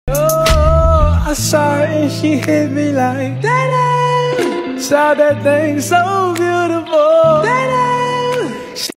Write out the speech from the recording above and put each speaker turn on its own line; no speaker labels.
Oh, I saw her and she hit me like that. Saw that thing so beautiful.